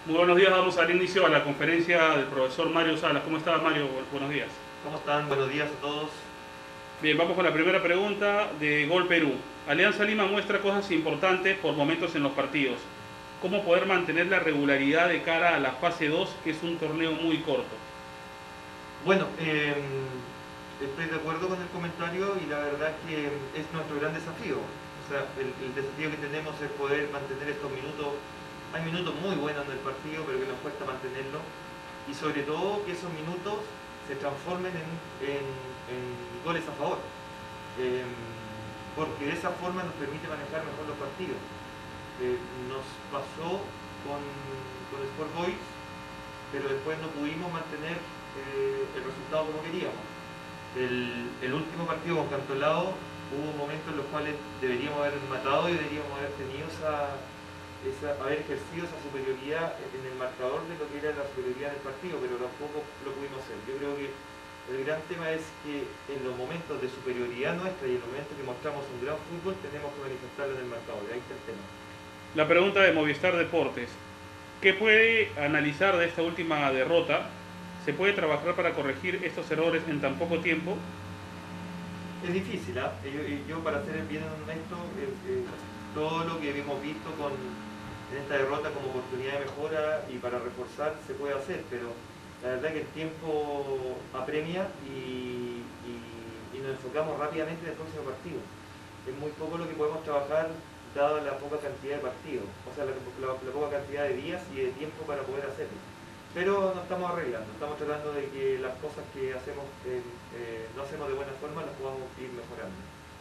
Muy buenos días, vamos a dar inicio a la conferencia del profesor Mario Salas. ¿Cómo está, Mario? Buenos días. ¿Cómo están? Buenos días a todos. Bien, vamos con la primera pregunta de Gol Perú. Alianza Lima muestra cosas importantes por momentos en los partidos. ¿Cómo poder mantener la regularidad de cara a la fase 2, que es un torneo muy corto? Bueno, estoy de acuerdo con el comentario y la verdad es que es nuestro gran desafío. O sea, el desafío que tenemos es poder mantener estos minutos. Hay minutos muy buenos en el partido, pero que nos cuesta mantenerlo. Y sobre todo que esos minutos se transformen en goles a favor. Porque de esa forma nos permite manejar mejor los partidos. Nos pasó con Sport Boys, pero después no pudimos mantener el resultado como queríamos. El último partido con Cantolao hubo momentos en los cuales deberíamos haber matado y deberíamos haber tenido haber ejercido esa superioridad en el marcador de lo que era la superioridad del partido, pero tampoco lo pudimos hacer. Yo creo que el gran tema es que en los momentos de superioridad nuestra y en los momentos que mostramos un gran fútbol tenemos que manifestarlo en el marcador, ahí está el tema. La pregunta de Movistar Deportes. ¿Qué puede analizar de esta última derrota? ¿Se puede trabajar para corregir estos errores en tan poco tiempo? Es difícil, ¿eh? Yo para ser bien honesto, todo lo que hemos visto en esta derrota como oportunidad de mejora y para reforzar se puede hacer, pero la verdad que el tiempo apremia y nos enfocamos rápidamente en el próximo partido. Es muy poco lo que podemos trabajar dada la poca cantidad de partidos, o sea, la poca cantidad de días y de tiempo para poder hacerlo. Pero nos estamos arreglando, estamos tratando de que las cosas que hacemos no hacemos de buena forma las podamos ir mejorando.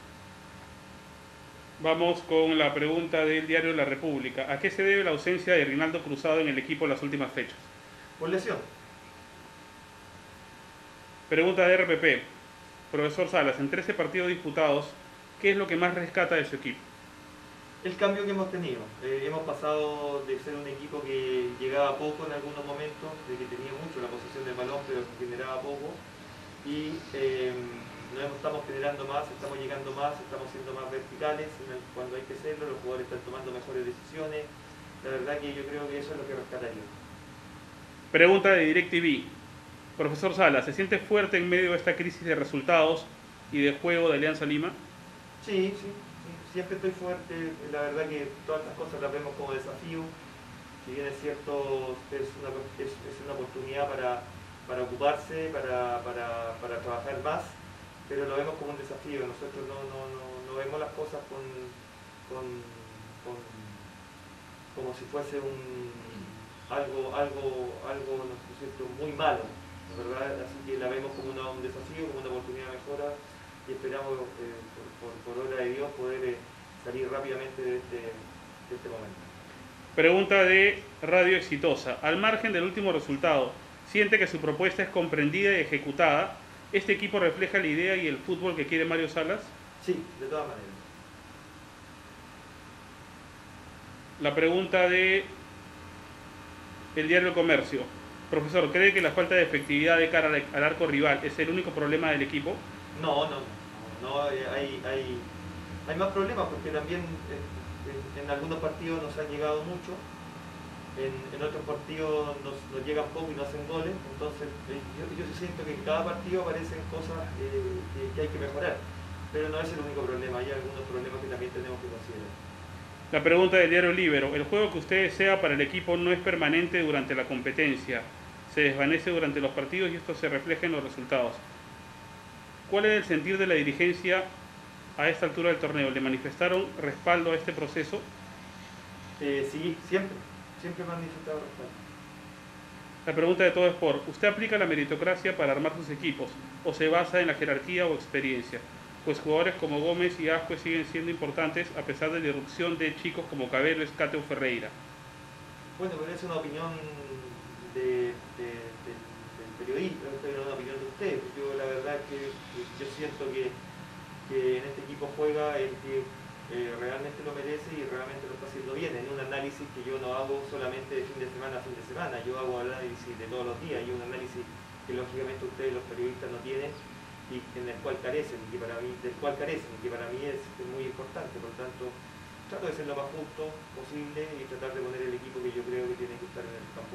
Vamos con la pregunta del diario La República. ¿A qué se debe la ausencia de Rinaldo Cruzado en el equipo en las últimas fechas? Por lesión. Pregunta de RPP. Profesor Salas, en 13 partidos disputados, ¿qué es lo que más rescata de su equipo? El cambio que hemos tenido. Hemos pasado de ser un equipo que llegaba poco en algunos momentos, de que tenía mucho la posesión del balón, pero que generaba poco. Y nos estamos generando más, estamos llegando más, estamos siendo más verticales cuando hay que serlo, los jugadores están tomando mejores decisiones. La verdad que yo creo que eso es lo que rescataría. Pregunta de DirecTV. Profesor Salas, ¿se siente fuerte en medio de esta crisis de resultados y de juego de Alianza Lima? Sí, siempre estoy fuerte. La verdad que todas estas cosas las vemos como desafío. Si bien es cierto, es una oportunidad para ocuparse, para trabajar más, pero lo vemos como un desafío. Nosotros no vemos las cosas como si fuese algo ¿no es cierto?, muy malo, ¿verdad? Así que la vemos como un desafío, como una oportunidad de mejora y esperamos por obra de Dios poder salir rápidamente de este momento. Pregunta de Radio Exitosa. Al margen del último resultado, ¿siente que su propuesta es comprendida y ejecutada? ¿Este equipo refleja la idea y el fútbol que quiere Mario Salas? Sí, de todas maneras. La pregunta de el diario El Comercio. Profesor, ¿cree que la falta de efectividad de cara al arco rival es el único problema del equipo? No, hay más problemas porque también en algunos partidos nos han llegado mucho, en otros partidos nos llegan poco y no hacen goles, entonces yo siento que en cada partido aparecen cosas que hay que mejorar, pero no es el único problema, hay algunos problemas que también tenemos que considerar. La pregunta del diario Libero. El juego que usted desea para el equipo no es permanente durante la competencia, se desvanece durante los partidos y esto se refleja en los resultados. ¿Cuál es el sentir de la dirigencia a esta altura del torneo? ¿Le manifestaron respaldo a este proceso? Sí, siempre me han manifestado respaldo. La pregunta de Todo Sport. ¿Usted aplica la meritocracia para armar sus equipos o se basa en la jerarquía o experiencia? Pues jugadores como Gómez y Ascue siguen siendo importantes a pesar de la irrupción de chicos como Cabello, Escate o Ferreira. Bueno, pero es una opinión del periodista, es una opinión de usted. Yo la verdad es que yo siento que en este equipo juega el que realmente lo merece y realmente lo está haciendo bien, en un análisis que yo no hago solamente de fin de semana a fin de semana, yo hago análisis de todos los días, y un análisis que lógicamente ustedes los periodistas no tienen y del cual carecen, y que para mí es muy importante. Por tanto, trato de ser lo más justo posible y tratar de poner el equipo que yo creo que tiene que estar en el campo.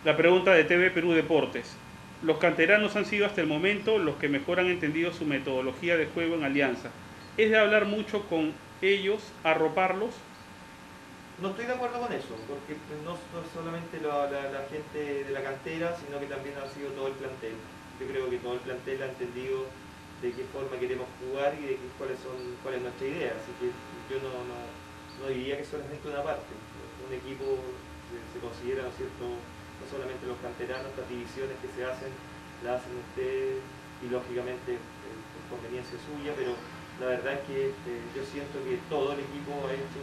La pregunta de TV Perú Deportes. Los canteranos han sido hasta el momento los que mejor han entendido su metodología de juego en Alianza. ¿Es de hablar mucho con ellos, arroparlos? No estoy de acuerdo con eso, porque no solamente la gente de la cantera, sino que también ha sido todo el plantel. Yo creo que todo el plantel ha entendido de qué forma queremos jugar y de cuál es nuestra idea. Así que yo no diría que solamente una parte. Un equipo se considera, ¿no es cierto?, no solamente los canteranos, las divisiones que se hacen, las hacen ustedes y lógicamente por conveniencia suya, pero la verdad es que yo siento que todo el equipo ha hecho,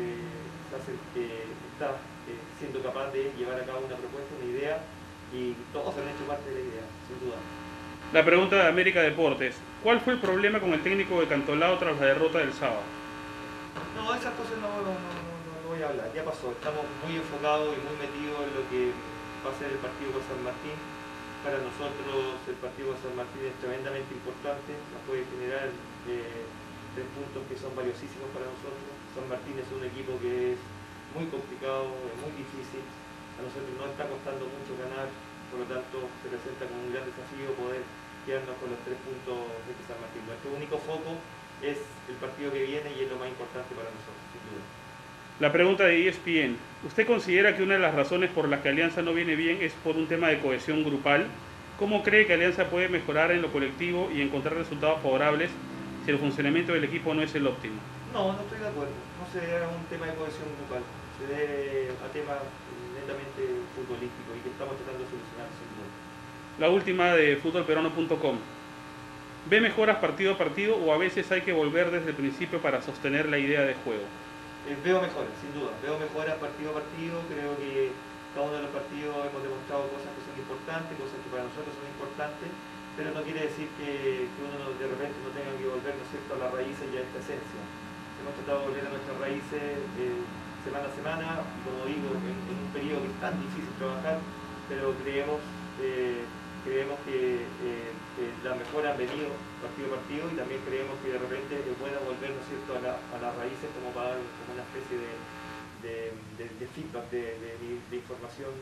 está siendo capaz de llevar a cabo una propuesta, una idea, y todos han hecho parte de la idea, sin duda. La pregunta de América Deportes. ¿Cuál fue el problema con el técnico de Cantolao tras la derrota del sábado? No, esas cosas no voy a hablar, ya pasó. Estamos muy enfocados y muy metidos en lo que va a ser el partido con San Martín. Para nosotros el partido con San Martín es tremendamente importante, nos puede generar 3 puntos que son valiosísimos para nosotros. San Martín es un equipo que es muy complicado, es muy difícil, a nosotros nos está costando mucho ganar, por lo tanto se presenta como un gran desafío poder quedarnos con los 3 puntos de San Martín. Nuestro único foco es el partido que viene y es lo más importante para nosotros, sin duda. La pregunta de ESPN. ¿Usted considera que una de las razones por las que Alianza no viene bien es por un tema de cohesión grupal? ¿Cómo cree que Alianza puede mejorar en lo colectivo y encontrar resultados favorables si el funcionamiento del equipo no es el óptimo? No estoy de acuerdo. No se debe a un tema de cohesión grupal. Se debe a temas netamente futbolísticos y que estamos tratando de solucionar, sin duda. La última de futbolperuano.com. ¿Ve mejoras partido a partido o a veces hay que volver desde el principio para sostener la idea de juego? Veo mejoras, sin duda. Veo mejoras partido a partido. Creo que cada uno de los partidos hemos demostrado cosas que son importantes, cosas que para nosotros son importantes, pero no quiere decir que uno de repente no tenga que volver, ¿no es cierto?, a las raíces y a esta esencia. Hemos tratado de volver a nuestras raíces semana a semana, y como digo, en un periodo que es tan difícil trabajar, pero creemos que las mejoras han venido partido a partido y también creemos que de repente es bueno volver, ¿no es cierto?, a las raíces como para dar como una especie de feedback, de información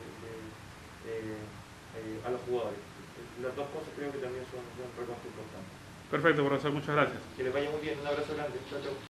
a los jugadores. Las dos cosas creo que también son recontra importantes. Perfecto, profesor, muchas gracias. Que les vaya muy bien, un abrazo grande. Chao, chao.